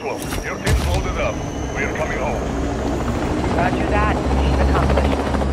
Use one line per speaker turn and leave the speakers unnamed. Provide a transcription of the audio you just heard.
Eagle, your team's loaded up. We're coming home.
Roger that. Mission accomplished.